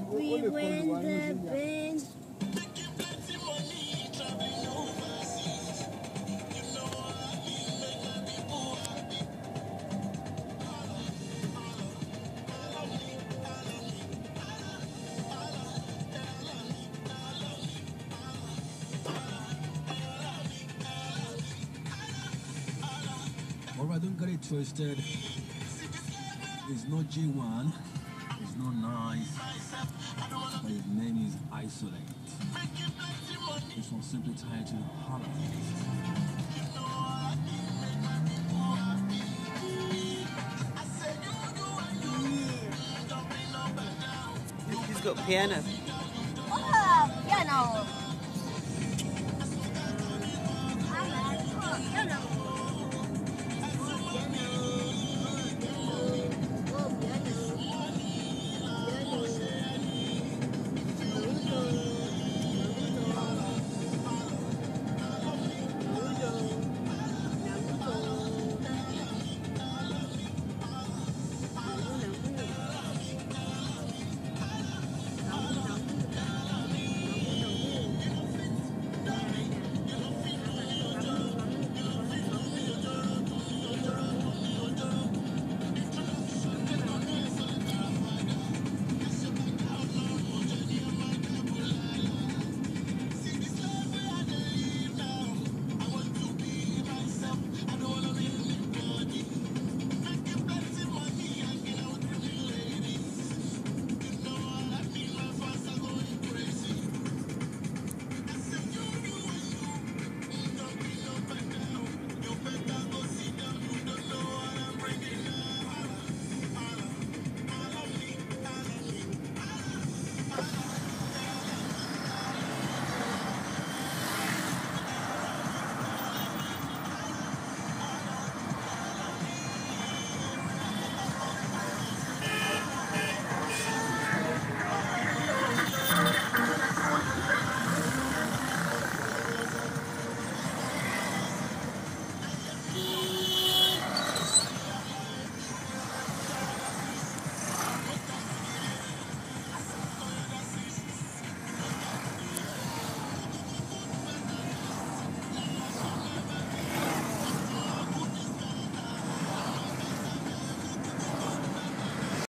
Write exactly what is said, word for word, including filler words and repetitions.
We went the bench. Alright, don't get it twisted. It's not G one, it's not nice, but his name is Isolate. This one's simply titled Holla. He's got piano. Oh, piano.